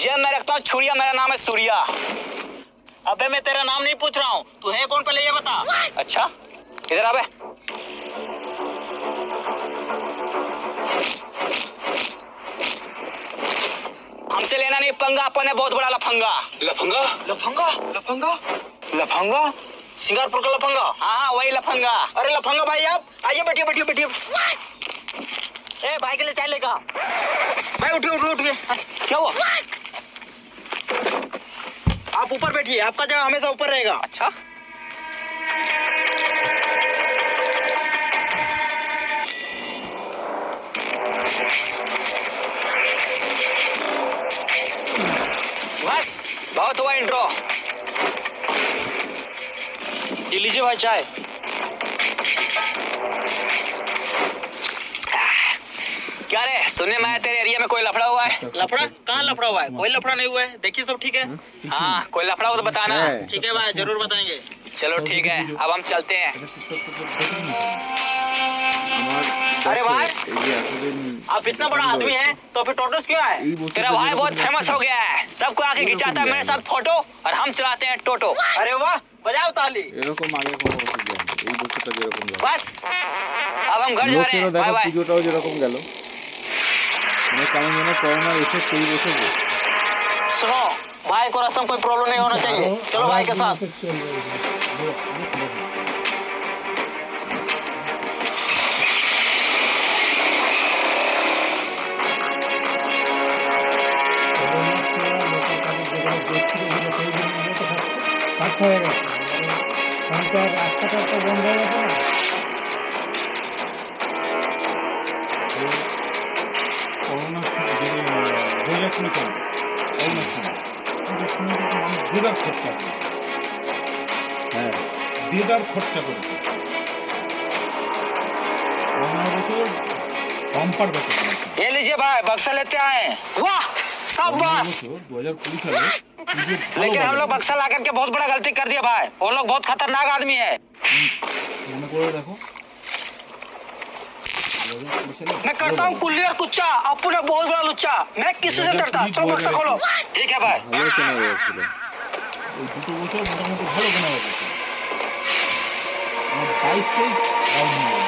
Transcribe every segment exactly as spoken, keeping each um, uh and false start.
जेब में रखता हूँ छुरिया, मेरा नाम है सूर्या। अबे मैं तेरा नाम नहीं पूछ रहा हूँ, तू है कौन पहले ये बता। अच्छा इधर आबे। हमसे लेना नहीं पंगा, अपन है बहुत बड़ा लफंगा। लफंगा लफंगा लफंगा लफंगा सिंगारपुर का लफंगा। हाँ हाँ वही लफंगा। अरे लफंगा भाई आप आइए, बैठिए बैठिए बैठिए। ए भाई के लिए चाय लेगा। भाई उठिए उठिए उठिए। क्या हुआ? आप ऊपर बैठिए, आपका जगह हमेशा ऊपर रहेगा। अच्छा बस बहुत हुआ इंट्रो। ये लीजिए भाई चाय। क्या रे, सुनने में आया तेरे एरिया में कोई लफड़ा हुआ है? लफड़ा? कहाँ लफड़ा हुआ है? कोई लफड़ा नहीं हुआ है। देखिए सब ठीक है। हाँ कोई लफड़ा हो तो बताना। ठीक है भाई, जरूर बताएंगे। चलो ठीक है, अब हम चलते हैं। अरे भाई आप इतना बड़ा आदमी है तो फिर टोटोस क्यों आए? तेरा भाई बहुत फेमस हो गया है, सबको आके खिंचाता है मेरे साथ फोटो और हम चलाते हैं टोटो। अरे वाह, बजाओ ताली। बस अब हम घर जा रहे हैं, बाय बाय। পুজোটাও যেরকম গেল, মানে কেমন যেন করোনা এসে সেই বসে। सुनो भाई को रास्ते में कोई प्रॉब्लम नहीं होना चाहिए। चलो भाई के साथ। রাস্তাটা তো বন্ধ হয়ে গেছে না। করোনা দুই লাখ টাকা দেড় খরচা হ্যাঁ দেড় খরচা করেছে। করোনা বছর বাম্পার বছর। ये लीजिए भाई, बक्सा लेते आए। वाह शाबाश। दो हजार बीस साले लेकिन हम लोग बक्सा ला करके बहुत बड़ा गलती कर दिया भाई। वो लोग बहुत खतरनाक आदमी है। মনে করে দেখো। मैं करता हूँ कुल्ली और कुच्चा, अपू ने बहुत बड़ा लुच्चा। मैं किसी से डरता। चलो बक्सा खोलो। ठीक है भाई। ভালো কেনা হয়েছিল এই দুটো বছর মোটামুটি ভালো কেনা হয়েছে। আমার বাইশ তেইশ ডাউন হয়ে গেছে।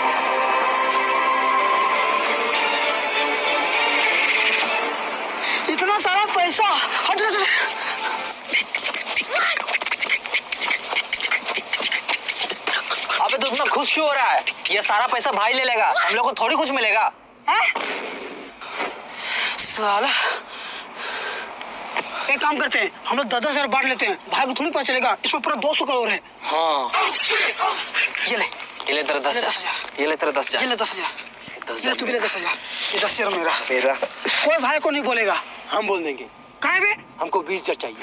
इतना सारा पैसा हट हट हट। अबे तो इतना खुश क्यों हो रहा है? ये सारा पैसा भाई ले लेगा, हम लोग को थोड़ी कुछ मिलेगा। हैं? साला एक काम करते हैं, हम लोग दस दस हजार बांट लेते हैं। भाई को थोड़ी पता चलेगा, इसमें पूरा दो सौ करोड़ है। हाँ ये ले, ये ले तेरा दस हजार, ये ले तेरा दस ये हजार, ले दस हजार, दस ये ले तू भी ले हजार दस हजार। ये दस हजार मेरा। मेरा। कोई भाई को नहीं बोलेगा। हम बोल देंगे। काहे बे? हमको बीस हजार चाहिए।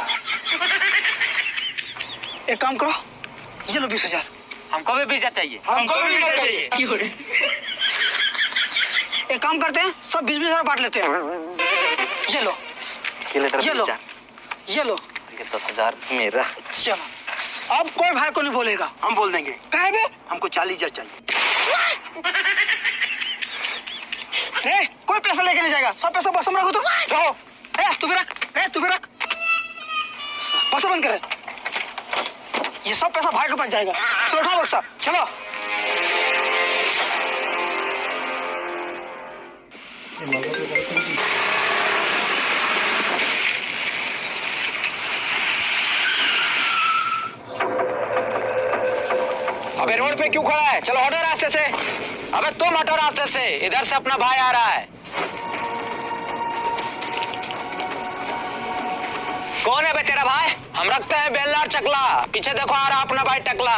एक काम करो, ये लो बीस हजार। हमको भी बीस हजार चाहिए। हमको भी बीस हजार चाहिए। एक काम करते हैं, सब बीस बीस हजार बांट लेते हैं। ये लो, ये ले तेरा ये बीस लो, हजार, ये लो। ये दस हजार मेरा। चलो अब कोई भाई को नहीं बोलेगा। हम बोल देंगे। काहे बे? हमको चालीस हजार चाहिए। रे कोई पैसा लेके नहीं जाएगा, सब पैसा बस में रखो। तो रहो। ए तू भी रख, ए तू भी रख। बक्सा बंद कर। ये सब पैसा भाई के पास जाएगा। चलो उठाओ बक्सा, चलो। अबे रोड पे क्यों खड़ा है? चलो हटो रास्ते से। अबे तुम हटो रास्ते से, इधर से अपना भाई आ रहा है। कौन है बे तेरा भाई? हम रखते हैं बेलनार चकला। पीछे देखो आ रहा अपना भाई टकला।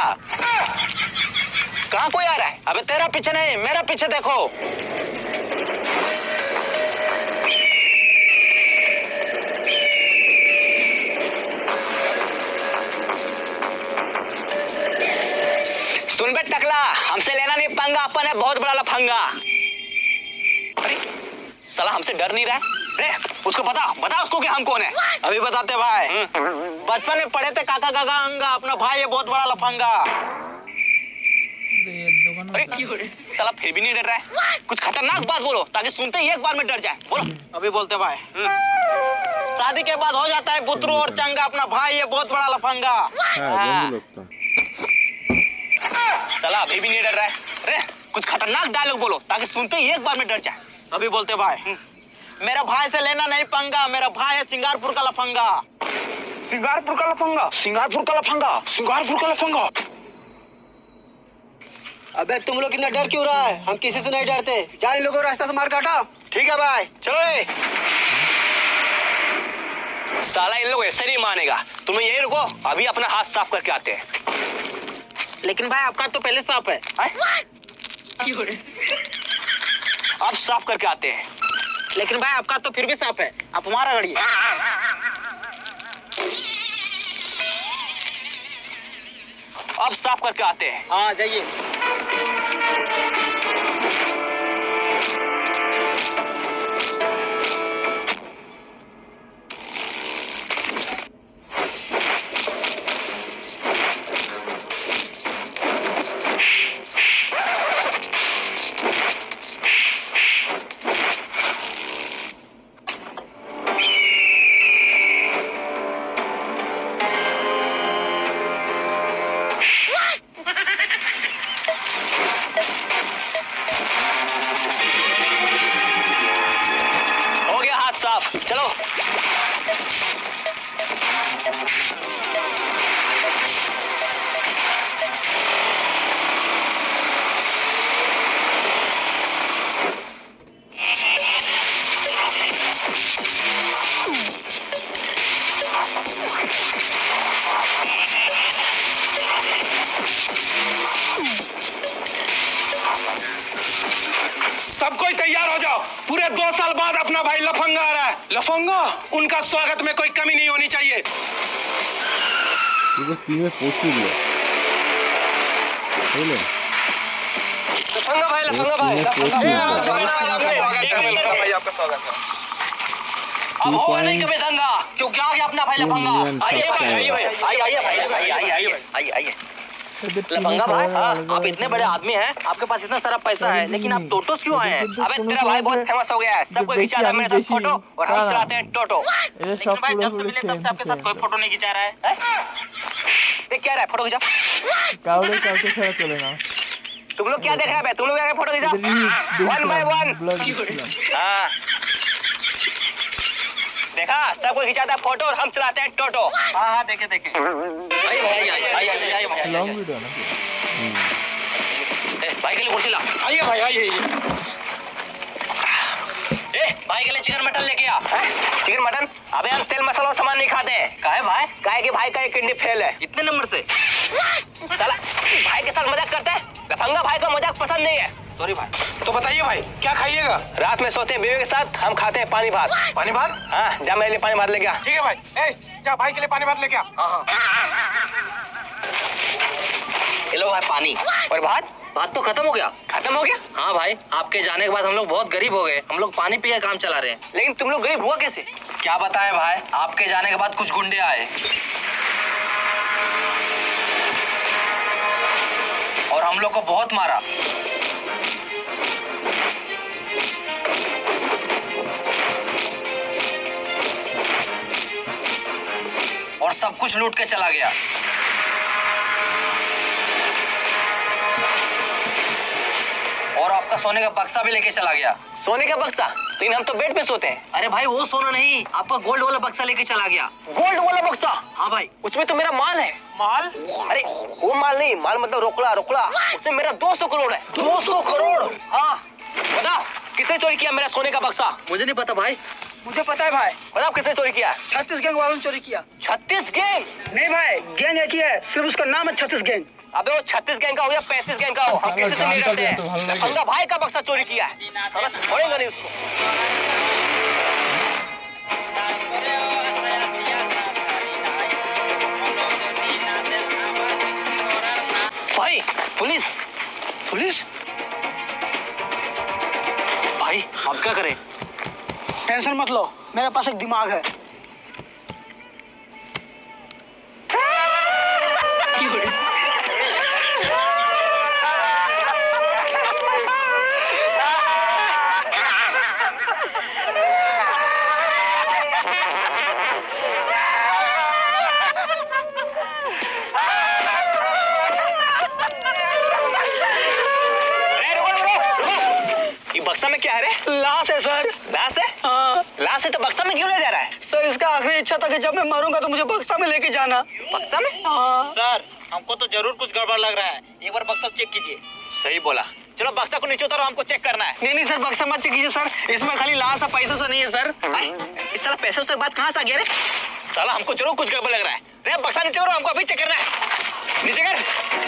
कहाँ कोई आ रहा है? अबे तेरा पीछे नहीं, मेरा पीछे देखो। सुन बे टकला, हमसे लेना नहीं पंगा, अपन है बहुत बड़ा लफंगा। अरे साला हमसे डर नहीं रहा है। रे उसको बता, बता उसको कि हम कौन है। अभी बताते भाई। बचपन में पढ़े थे काका काका अंगा, अपना भाई है बहुत बड़ा लफंगा। अरे साला फिर भी नहीं डर रहा है। कुछ खतरनाक बात बोलो ताकि सुनते ही एक बार में डर जाए। बोलो। अभी बोलते भाई। शादी के बाद हो जाता है पुत्रो और चंगा अपना भाई, ये बहुत बड़ा लफंगा। हाँ बंधु लगता। साला अभी भी नहीं डर रहा है। अरे कुछ खतरनाक डायलॉग बोलो ताकि सुनते ही एक बार में डर जाए। अभी बोलते भाई। मेरा भाई से लेना नहीं पंगा, मेरा भाई है सिंगारपुर का लफंगा। सिंगारपुर का लफंगा, सिंगारपुर का लफंगा, सिंगारपुर का लफंगा। अबे तुम लोग इतना डर क्यों रहा है? हम किसी से नहीं डरते। जाए लोगों रास्ता से मार काटा। ठीक है भाई, चलो रे। साला इन लोग ऐसे नहीं मानेगा। तुम यही रुको, अभी अपना हाथ साफ करके आते हैं। लेकिन भाई आपका तो पहले साफ है। अब साफ करके आते हैं। लेकिन भाई आपका तो फिर भी साफ है। आप हमारा गड़िए। अब साफ करके आते हैं। हाँ जाइए। हो गया हाथ साफ, चलो। सब कोई तैयार हो जाओ। पूरे दो साल बाद अपना भाई लफंगा आ रहा है। लफंगा? उनका स्वागत में कोई कमी नहीं होनी चाहिए। ये तो टीम में पोस्ट दिया। बोलो। लफंगा भाई, लफंगा भाई, लफंगा भाई, आपका स्वागत है। अब हो नहीं कभी दंगा, क्योंकि आ गया अपना भाई लफंगा। आइए भाई, आइए भाई, आइए आइए भाई, आइए आइए आइए आइए आइए। लफंगा भाई, आप इतने बड़े आदमी हैं, आपके पास इतना सारा पैसा है, लेकिन आप टोटोस क्यों आए हैं? अबे तेरा भाई बहुत फेमस हो गया है, सब कोई खिंचाता है मेरे साथ फोटो और हम चलाते हैं टोटो। लेकिन भाई जब से मिले तब से आपके साथ कोई फोटो नहीं खिंचा रहा है। देख क्या रहा है, फोटो खिंचा। कावड़े कावड़े खड़ा चले ना। तुम लोग क्या देख रहे हैं? तुम लोग क्या फोटो खिंचा? One by one. हाँ देखा, सब कोई खिंचाता है फोटो और हम चलाते हैं टोटो। हाँ हाँ देखे देखे। आइए भाई, आइए आइए आइए भाई, लॉन्ग वीडियो ना। ए भाई के लिए कुर्सी ला। आइए भाई, आइए। ए भाई के लिए चिकन मटन लेके आ। Chicken mutton? अबे हम तेल मसाला और सामान नहीं खाते हैं। काहे भाई? काहे कि भाई का एक किडनी फेल है। कितने नंबर से? साला भाई के साथ मजाक करते हैं। लफंगा भाई का मजाक पसंद नहीं है। सॉरी भाई। तो बताइए भाई, क्या खाइएगा? रात में सोते हैं बीवी के साथ, हम खाते हैं पानी भात। पानी भात? हाँ जा मेरे लिए पानी भात लेके आ। ठीक है भाई। ए, जा भाई के लिए पानी भात लेके आ। हाँ हाँ। ये लो भाई पानी। और भात? बात तो खत्म हो गया। खत्म हो गया? हाँ भाई, आपके जाने के बाद हम लोग बहुत गरीब हो गए। हम लोग पानी पी के काम चला रहे हैं। लेकिन तुम लोग गरीब हुआ कैसे? क्या बताएं भाई, आपके जाने के बाद कुछ गुंडे आए और हम लोग को बहुत मारा। और सब कुछ लूट के चला गया। और आपका सोने का बक्सा भी लेके चला गया। सोने का बक्सा? लेकिन हम तो बेड पे सोते हैं। अरे भाई वो सोना नहीं, आपका गोल्ड वाला बक्सा लेके चला गया। गोल्ड वाला बक्सा? हाँ भाई। उसमें तो मेरा माल है। माल? अरे वो माल नहीं, माल मतलब रोकड़ा रोकड़ा। उसमें मेरा दो सौ करोड़ है। दो सौ करोड़? हाँ बताओ किसने चोरी किया मेरा सोने का बक्सा? मुझे नहीं पता भाई। मुझे पता है भाई, बताओ किसने चोरी किया? छत्तीस गैंग वालों ने चोरी किया। छत्तीस गैंग? नहीं भाई, गैंग एक ही है, सिर्फ उसका नाम है छत्तीस गैंग। अबे वो छत्तीस गैंग का हो या पैंतीस गैंग का हो, हम किसी से नहीं डरते हैं। लफंगा भाई का बक्सा चोरी किया है, साला छोड़ेंगे नहीं उसको। भाई पुलिस पुलिस? भाई अब क्या करें? टेंशन मत लो, मेरे पास एक दिमाग है। बक्सा में क्या है रे? लाश है सर। लाश है? हाँ। लाश है तो बक्सा में क्यों ले जा रहा है? सर इसका आखिरी इच्छा था कि जब मैं मरूंगा तो मुझे बक्सा में लेके जाना। बक्सा में? हाँ। सर हमको तो जरूर कुछ गड़बड़ लग रहा है, एक बार बक्सा चेक कीजिए। सही बोला, चलो बक्सा को नीचे उतारो, हमको चेक करना है। नहीं नहीं सर, बक्सा मत चेक कीजिए सर, इसमें खाली लाश है, पैसों से नहीं है सर। इस साला पैसों से बात कहाँ से आ गया रे? साला हमको जरूर कुछ गड़बड़ लग रहा है। रे बक्सा नीचे करो, हमको अभी चेक करना है। नीचे कर।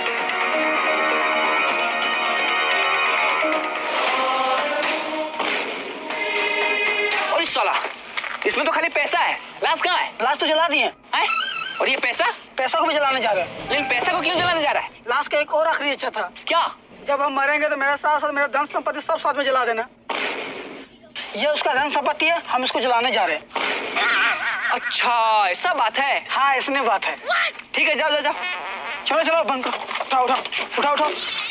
और इस साला इसमें तो खाली पैसा है, लाश कहाँ है? लाश तो जला दिए हैं? और ये पैसा? पैसा को भी जलाने जा रहे हैं। लेकिन पैसा को क्यों जलाने जा रहा है? लाश का एक और आखिरी इच्छा था। क्या? जब हम मरेंगे तो मेरा साथ साथ मेरा धन संपत्ति सब साथ में जला देना। ये उसका धन संपत्ति है, हम इसको जलाने जा रहे हैं। अच्छा ऐसा बात है। हाँ इसने बात है। ठीक है जाओ जाओ जाओ। चलो चलो बंद करो, उठाओ उठाओ उठाओ उठाओ।